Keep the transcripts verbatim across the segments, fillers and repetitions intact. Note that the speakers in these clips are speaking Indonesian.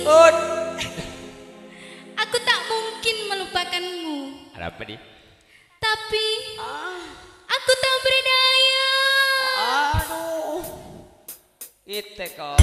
Ut. Aku tak mungkin melupakanmu. Ada apa nih? Tapi Ah. aku tak berdaya. Aduh. Itu kok.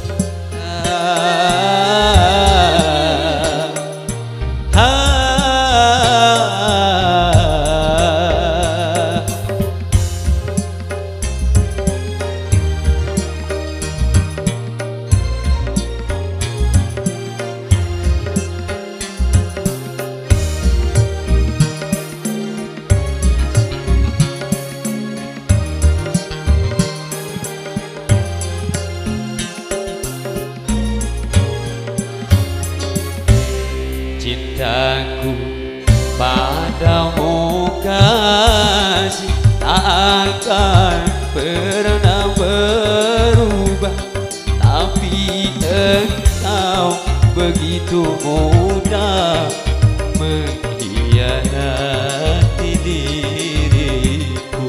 Cintaku padamu kasih tak akan pernah berubah, tapi engkau begitu mudah mengkhianati diriku.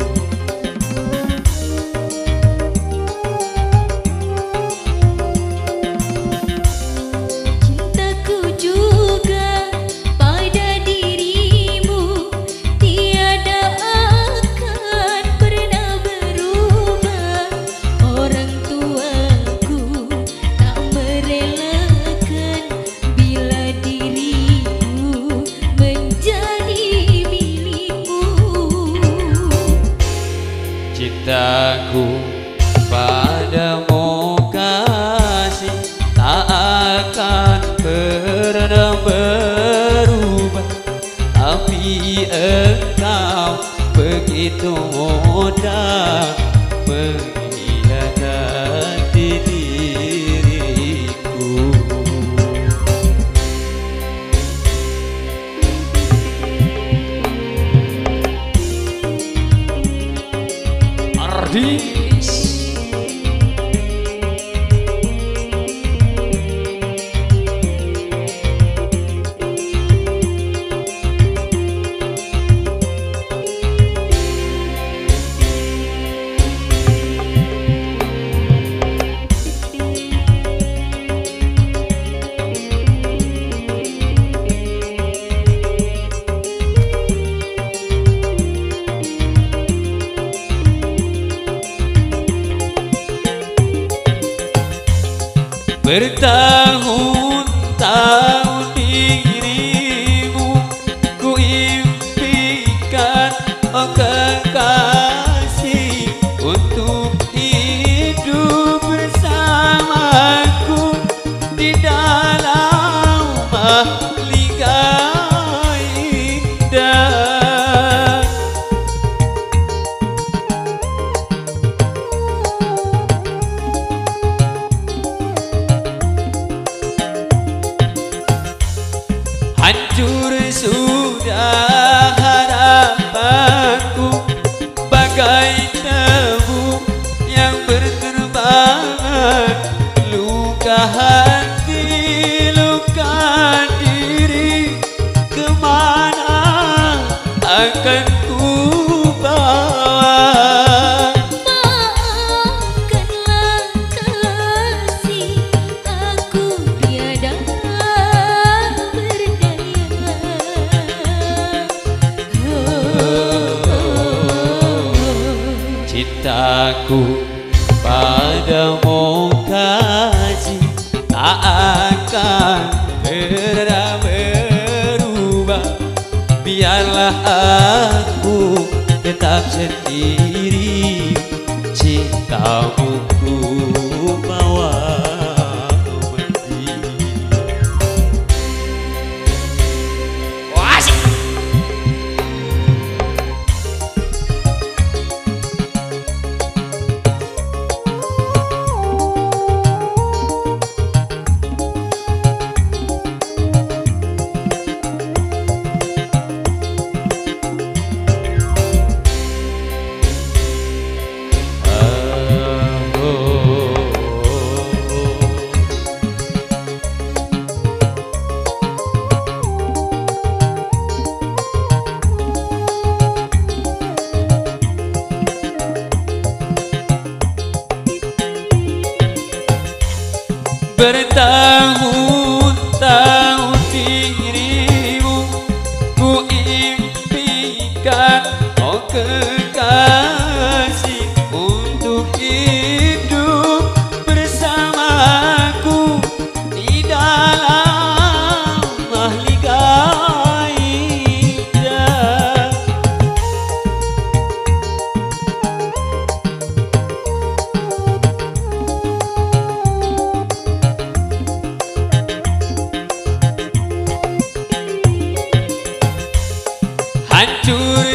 Cintaku padamu kasih tak akan pernah berubah, tapi engkau begitu mudah mengkhianati diriku. Ardis. Bertahun-tahun dirimu ku impikan, oh kekasih, untuk hidup bersamaku di dalam mahligai indah. Hancur sudah harapanku bagai debu yang berterbangan, luka hati, luka diri, kemana akan ku bawa? Maafkanlah kasih, aku tiada Cintaku padamu kasih tak akan pernah berubah, biarlah aku tetap sendiri, cintamu ku bawa mati. Wah, asik. Oh, oh.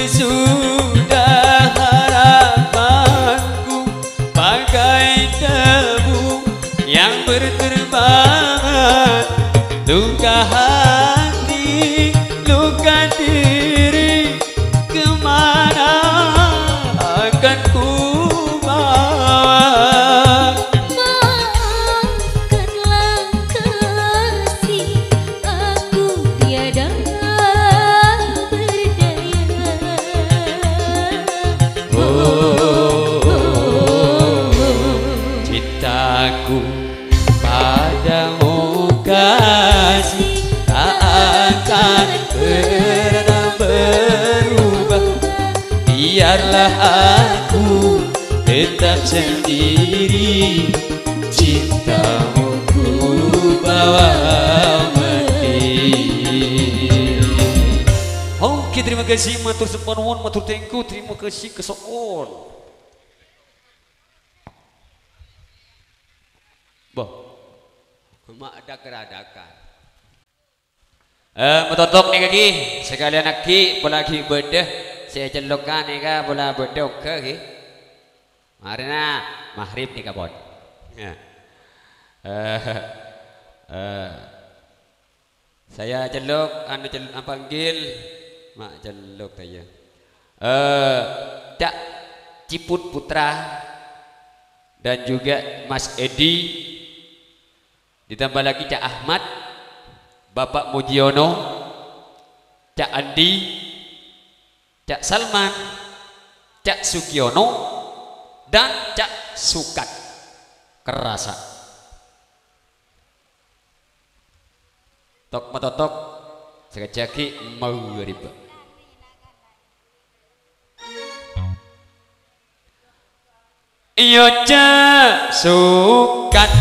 sudah harapanku bagai debu yang berterbangan, luka hati, luka diri, kemana akan ku bawa? Maafkanlah kasih, aku tiada berdaya. Cintaku padamu kasih tak akan pernah berubah. Biarlah aku tetap sendiri, cintamu ku bawa mati. Oke, terima kasih matur sepanuan, matur tengku, terima kasih kesoon. Boh, mak ada keradakan. Eh, metotok nih kaki, sekalian aki, bola lagi bedah, saya celokkan nih kak, bola bedah oke ki. Marina maghrib nih kabon. Ya. Eh, eh, saya celok, anu celok, panggil, mak celok aja. Eh, Cak Ciput Putra dan juga Mas Edi. Ditambah lagi Cak Ahmad, Bapak Mujiono, Cak Andi, Cak Salman, Cak Sugiono, dan Cak Sukat Kerasa. Tok metotok sekejaki mau riba. Iyo Cak Sukat,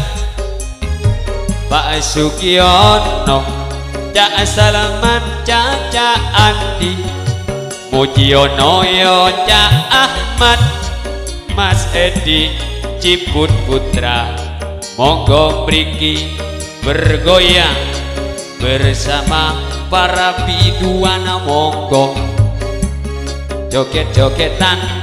Pak Sugiono, Cak Salman, Cak Andi, Mujiono, yo Cak Ahmad, Mas Edi, Ciput Putra, monggo mriki bergoyang bersama para biduana, monggo joget-jogetan